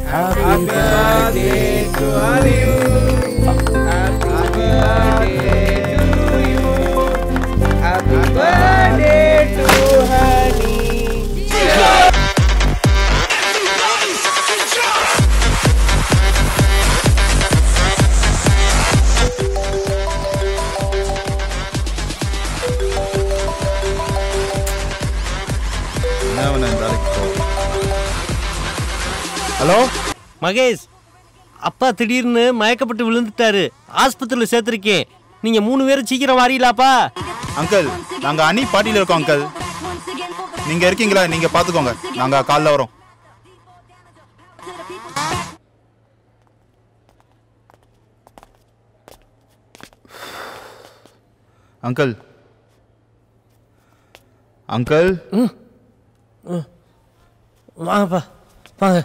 Happy birthday to you. Happy birthday to you. Happy birthday to honey. Hello Mahesh, அப்பா திடீர்னு மயக்கப்பட்டு விழுந்துட்டாரு. ஆஸ்பத்திரியில் சேர்த்துருக்கேன். நீங்க 3 பேரும் சீக்கிரம் வாரீங்களாப்பா? அங்கிள், நாங்க அணி பாட்டியில் இருக்கோம் அங்கிள். நீங்க இருக்கீங்களா? நீங்க பாத்துக்கோங்க, நாங்க காலைல வரோம். அங்கிள் அங்கிள் வாங்கப்பா, வாங்க.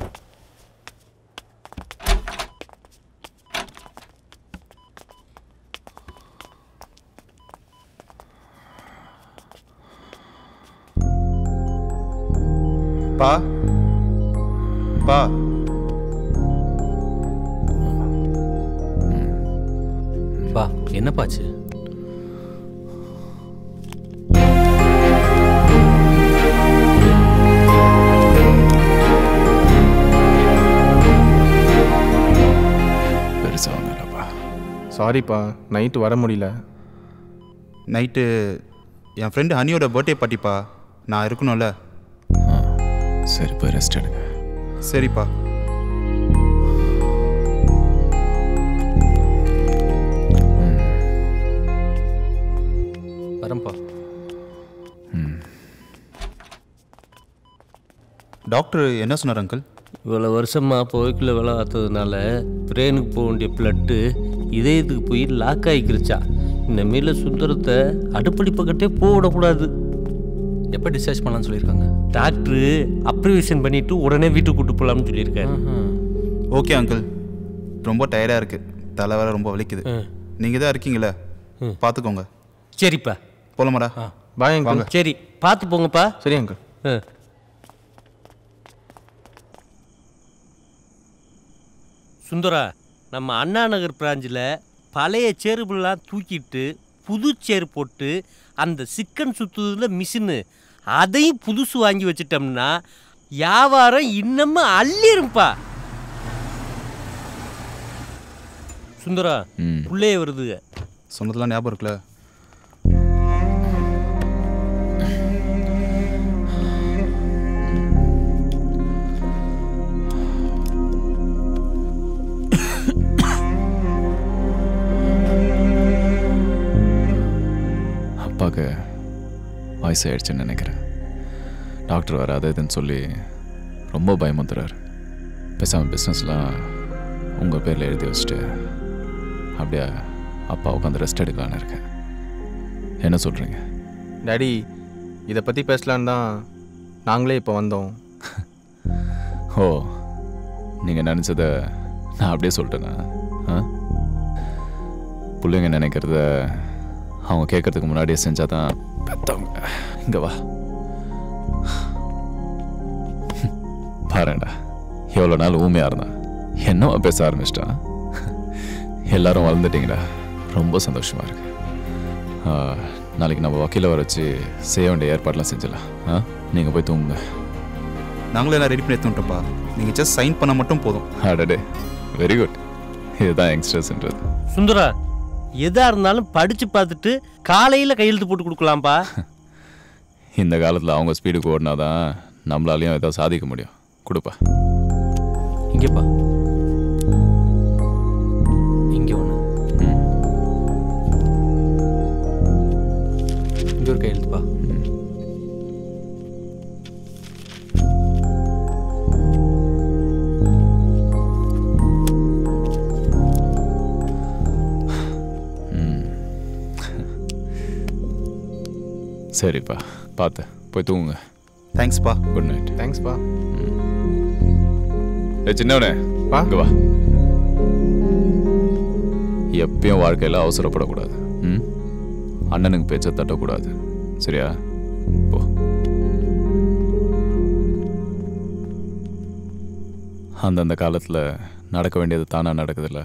பா பா பா, என்னப்பாச்சு? சாரிப்பா, நைட்டு வர முடியல. நைட்டு என் ஃப்ரெண்டு ஹனியோட பர்த்டே பார்ட்டிப்பா, நான் இருக்கணும்ல. சரி, போய் ரெஸ்ட் எடுங்க. சரிப்பா. வரம்பா. டாக்டர் என்ன சொன்னார் அங்கிள்? இவ்வளோ வருஷமாக புகைக்குள்ள விலை ஆற்றதுனால பிரெயினுக்கு போக வேண்டிய பிளட்டு இதயத்துக்கு போய் லாக் ஆகிக்கிருச்சா. இந்த மாரில சுந்தரத்தை அடுப்படி பக்கத்தே போக விடக்கூடாது. எப்போ டிஸ்சார்ஜ் பண்ணலான்னு சொல்லியிருக்காங்க? டாக்டரு அப்ரிவேஷன் பண்ணிவிட்டு உடனே வீட்டுக்கு கூட்டு போகலாம்னு சொல்லியிருக்காரு. ஓகே அங்கிள், ரொம்ப டயர்டாக இருக்குது, தலை வேற ரொம்ப வலிக்குது. நீங்கள் தான் இருக்கீங்களே, பார்த்துக்கோங்க. சரிப்பா, போகலாமாடா? Bye uncle. சரி, பார்த்து போங்கப்பா. சரி அங்கிள். சுந்தரா, நம்ம அண்ணா நகர் பிராஞ்சில் பழைய சேருபெல்லாம் தூக்கிட்டு புது சேர் போட்டு அந்த சிக்கன் சுற்றுறதுல மிஷினு அதையும் புதுசு வாங்கி வச்சிட்டோம்னா வியாபாரம் இன்னமும் அள்ளிருப்பா. சுந்தரா, உள்ளே வருது. சொன்னதெல்லாம் ஞாபகம் இருக்குல்ல? அப்பாவுக்கு வயசாயிடுச்சுன்னு நினைக்கிறேன். டாக்டர் வர அதை இதுன்னு சொல்லி ரொம்ப பயமுத்துறாரு. பேசாமல் பிஸ்னஸ்லாம் உங்கள் பேரில் எழுதி வச்சுட்டு அப்படியே அப்பா உட்காந்து ரெஸ்ட் எடுக்கலான்னு இருக்கேன். என்ன சொல்கிறீங்க டாடி? இதை பற்றி பேசலான்னு தான் நாங்களே இப்போ வந்தோம். ஓ, நீங்கள் நினச்சதை நான் அப்படியே சொல்லிட்டேண்ணா? பிள்ளைங்க நினைக்கிறத அவங்க கேட்கறதுக்கு முன்னாடியே செஞ்சால் தான் பெற்றவங்க. இங்கே வா, பாருடா, எவ்வளோ நாள் ஊமையாக இருந்தான், என்னவா பேச ஆரம்பிச்சிட்டான். எல்லாரும் வளர்ந்துட்டிங்கடா, ரொம்ப சந்தோஷமாக இருக்கு. நாளைக்கு நம்ம வக்கீலை வர வச்சு செய்ய வேண்டிய ஏற்பாடெலாம் செஞ்சிடலாம். நீங்கள் போய் தூங்குங்க. நாங்களும் எல்லாம் ரெடி பண்ணி எடுத்துட்டோம்ப்பா, நீங்கள் ஜஸ்ட் சைன் பண்ண மட்டும் போதும். அடடே, வெரி குட். இதுதான் யங்ஸ்டர்ஸ்ன்றது. சுந்தரா, எதா இருந்தாலும் படிச்சு பார்த்துட்டு காலையில கையெழுத்து போட்டு கொடுக்கலாம்ப்பா. இந்த காலத்தில் அவங்க ஸ்பீடுக்கு ஓடினாதான் நம்மளாலையும் ஏதாவது சாதிக்க முடியும். கொடுப்பா. இங்கேப்பா, இங்கே ஒன்று, இங்கே ஒரு கையெழுத்துப்பா. சரிப்பா, பார்த்து போய் தூங்குங்க. தேங்க்ஸ்ப்பா. Good night. தேங்க்ஸ்ப்பா. சின்னவனே, வாங்க வா. எப்பயும் வாழ்க்கையில் அவசரப்படக்கூடாது. அண்ணனுக்கு பேச்சை தட்டக்கூடாது, சரியா? போ. அந்தந்த காலத்தில் நடக்க வேண்டியது தானாக நடக்குதில்ல.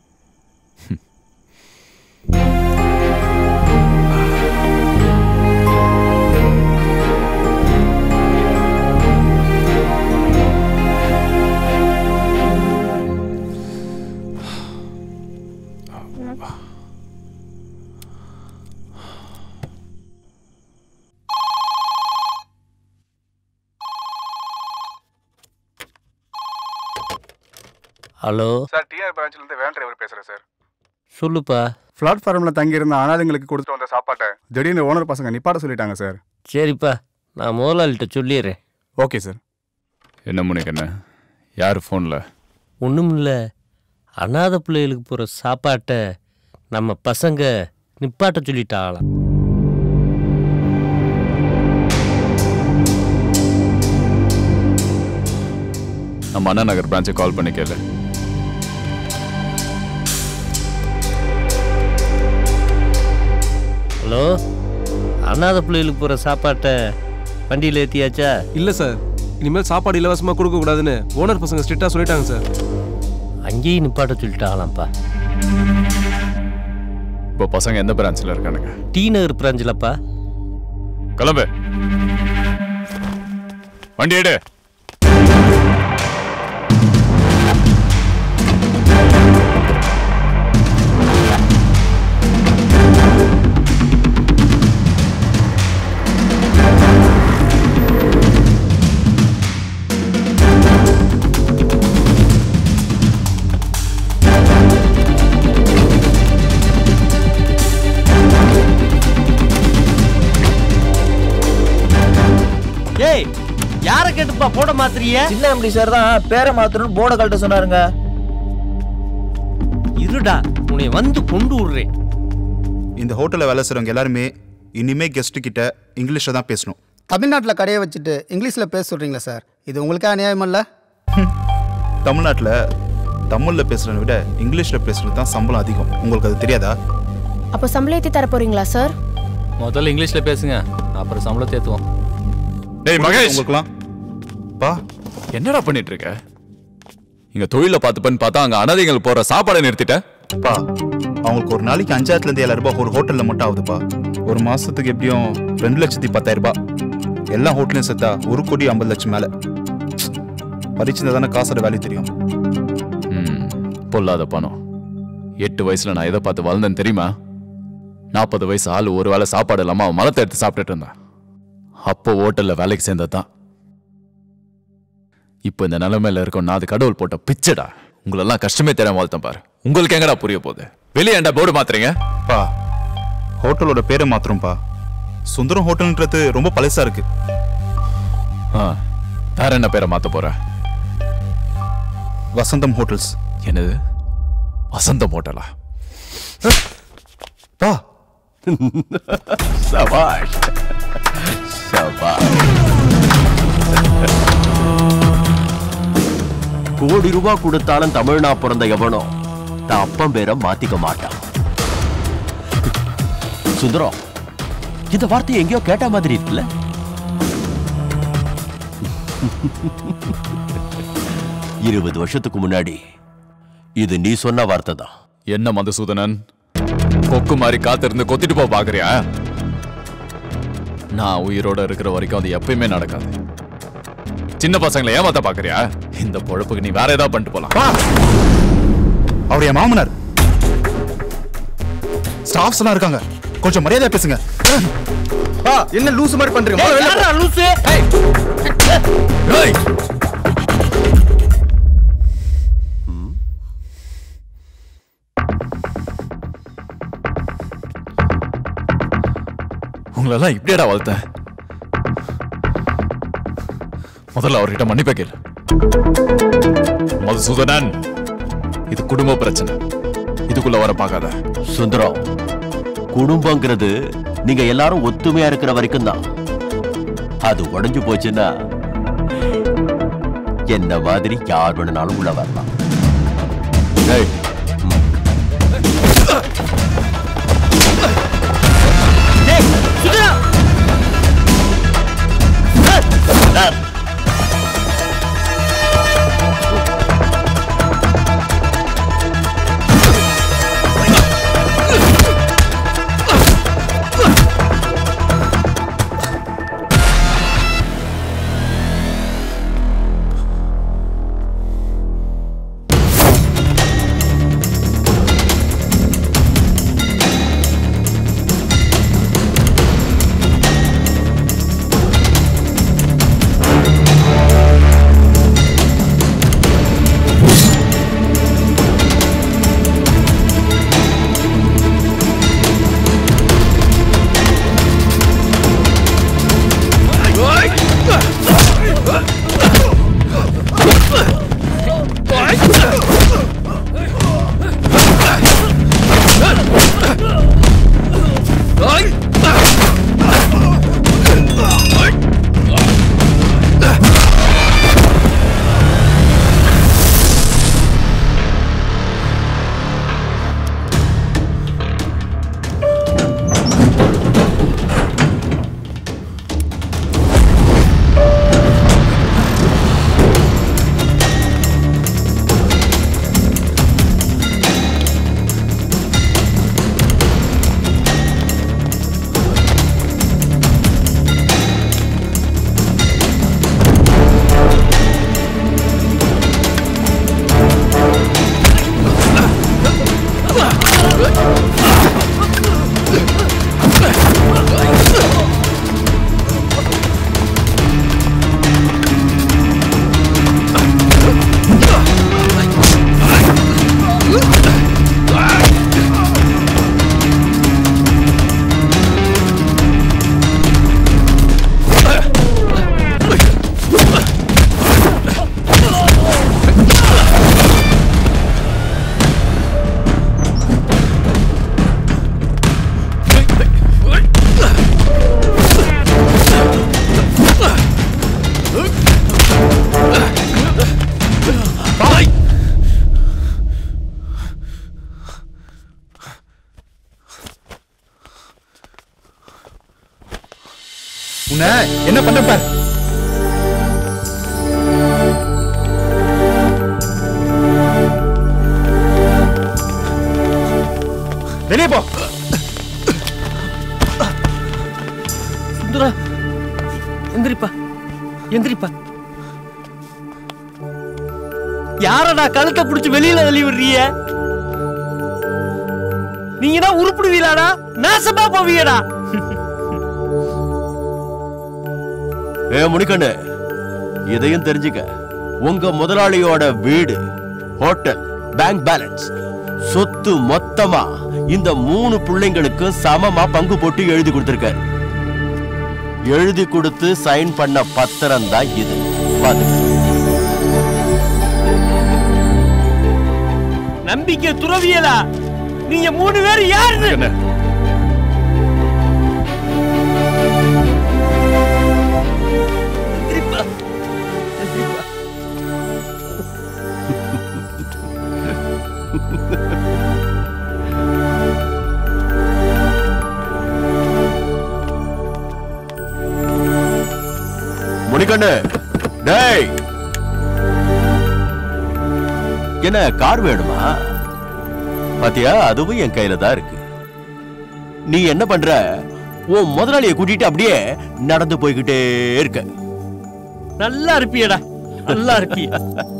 ஹலோ சார், டிஆர் பிரான்ச்லேருந்து வேன் டிரைவர் பேசுகிறேன் சார். சொல்லுப்பா. பிளாட்ஃபார்மில் தங்கியிருந்த அனாதைங்களுக்கு கொடுத்துட்டு வந்த சாப்பாட்டை திடீர்னு ஓனர் பசங்க நிப்பாட்ட சொல்லிட்டாங்க சார். சரிப்பா, நான் முதலாளிகிட்ட சொல்லிடுறேன். Okay sir. என்ன முனிக்கண்ண, யார் ஃபோனில்? ஒன்றும் இல்லை, அனாதை பிள்ளைகளுக்கு போகிற சாப்பாட்டை நம்ம பசங்க நிப்பாட்ட சொல்லிட்டாங்களாம். நம்ம அண்ணா நகர் பிரான்ச்சை கால் பண்ணி கேளு. ஹலோ, அனாதை பிள்ளைகளுக்கு போகிற சாப்பாட்டை வண்டியில் ஏற்றியாச்சா? இல்லை சார், இனிமேல் சாப்பாடு இலவசமாக கொடுக்கக்கூடாதுன்னு ஓனர் பசங்க ஸ்ட்ரிக்டாக சொல்லிட்டாங்க சார். அங்கேயும் நிப்பாட்ட சொல்லிட்டாங்களாம்ப்பா. இப்போ பசங்க எந்த பிரான்ச்சில் இருக்கானுங்க? டி நகர் பிரான்ச்சிலப்பா. கிளம்பு, வண்டி எடு. ஏய், யாரை கேட்டுப்பா போட மாத்திரிய? சின்ன எம்டி சார் தான் பேரை மாத்தணும்னு போர்டை கழட்ட சொன்னாருங்க. இருடா, உன்னை வந்து கொண்டு விடுறேன். இந்த ஹோட்டலில் வேலை செய்கிறவங்க எல்லாருமே இனிமே கெஸ்ட்டு கிட்ட இங்கிலீஷில் தான் பேசணும். தமிழ்நாட்டில் கடையை வச்சுட்டு இங்கிலீஷில் பேச சொல்கிறீங்களா சார்? இது உங்களுக்கே அநியாயம் இல்லை? தமிழ்நாட்டில் தமிழில் பேசுகிறத விட இங்கிலீஷில் பேசுகிறது தான் சம்பளம் அதிகம். உங்களுக்கு அது தெரியாதா? அப்போ சம்பளம் ஏற்றி தர போறீங்களா சார்? முதல்ல இங்கிலீஷில் பேசுங்க, அப்புறம் சம்பளத்தை ஏற்றுவோம். டேய் மகேஷ், உங்களுக்குலாம் பா என்னடா பண்ணிட்டு இருக்க? இங்க தொழில பார்த்துப்பன்னு பார்த்தா அங்க அனாதைகள் போற சாப்பாடை நிறுத்திட்டேன். பா, அவங்களுக்கு ஒரு நாளைக்கு 5000 ரூபாய் ஒரு ஹோட்டலில் மட்டும் ஆகுதுப்பா. ஒரு மாசத்துக்கு எப்படியும் 2,10,000 ரூபாய். எல்லா ஹோட்டலையும் சேர்த்தா 1,50,00,000 மேலே. பரிச்சிருந்தா தானே காசோட வேல்யூ தெரியும். பொல்லாத பணம். 8 வயசுல நான் எதை பார்த்து வளர்ந்தேன்னு தெரியுமா? 40 வயசு ஆள் ஒரு வேளை சாப்பாடு இல்லாம அவன் மலத்தை எடுத்து சாப்பிட்டுட்டு இருந்தான். அப்போ ஹோட்டல்ல வேலைக்கு சேர்ந்ததான். இப்போ இந்த நிலைமையில இருக்கும் நான் அது கடவுள் போட்ட பிச்சடா. உங்களெல்லாம் கஷ்டமே தெரியாம வாழ்த்தேன் பாரு. உங்களுக்கு எங்கடா புரிய போகுது? வெளியே ஏன்டா போர்டு மாத்துறீங்க? பா, ஹோட்டலோட பேரை மாத்திரம்பா. சுந்தரம் ஹோட்டல்ன்றது ரொம்ப பழசா இருக்கு. வேற என்ன பேரை மாத்த போற? வசந்தம் ஹோட்டல்ஸ். என்னது வசந்தம் ஹோட்டலா? பா சபாஷ் சபாஷ். கோடி ரூபாய் கொடுத்தாலும் தமிழ்நா பிறந்த எவனோ தான் அப்பம் பேரை மாத்திக்க மாட்டான். சுந்தரம், இந்த வார்த்தை எங்கேயோ கேட்ட மாதிரி இருக்குல்ல? இருபது வருஷத்துக்கு முன்னாடி இது நீ சொன்ன வார்த்தை தான். என்ன மதுசூதனன், கொக்கு மாதிரி காத்திருந்து கொத்திட்டு போ பாக்குறியா? நான் உயிரோட இருக்கிற வரைக்கும் அது எப்பயுமே நடக்காது. சின்ன பசங்களை ஏமாத்த பாக்குறியா? இந்த பொழப்புக்கு நீ வேற ஏதாவது பண்ணிட்டு போலாம். அவருடைய மாமனார், ஸ்டாஃப்ஸ் எல்லாம் இருக்காங்க, கொஞ்சம் மரியாதை பேசுங்க. என்ன லூசு மாதிரி பண்றீங்க? உங்களெல்லாம் இப்படியடா வளர்த்தேன். முதல்ல அவர்கிட்ட மன்னிப்பை கேளு. மதுசூதனன், இது குடும்ப பிரச்சனை, இதுக்குள்ள வர பார்க்காத. சுந்தரம், குடும்பங்கிறது நீங்க எல்லாரும் ஒத்துமையா இருக்கிற வரைக்கும் தான். அது உடைஞ்சு போச்சுன்னா என்ன மாதிரி யார் வேணும்னாலும் உள்ள வரலாம். உன்னை என்ன பண்ண பாரு. வெளியே போ. சுந்தரா எந்திரிப்பா எந்திரிப்பா. யாரடா கழுத்தை பிடிச்சி வெளியில தள்ளி விடுறிய? நீங்க தான் உருப்பிடுவீடாடா, நாசமா போவீடா. முனிக்கண்ணு, இதையும் தெரிஞ்சுக்க. உங்க முதலாளியோட வீடு, ஹோட்டல், பேங்க் பேலன்ஸ், சொத்து மொத்தமா இந்த 3 பிள்ளைங்களுக்கு சமமா பங்கு போட்டு எழுதி கொடுத்திருக்காரு. எழுதி கொடுத்து சைன் பண்ண பத்திரம் தான் இது. நம்பிக்கை துறவியலா நீங்க 3 பேர் யாரு? முனிக்கண்ணு, டேய், என்ன கார் வேணுமா? பாத்தியா, அதுவும் என் கையில தான் இருக்கு. நீ என்ன பண்ற? உன் முதலாளியை கூட்டிட்டு அப்படியே நடந்து போய்கிட்டே இருக்க. நல்லா இருப்பியடா, நல்லா இருப்பிய.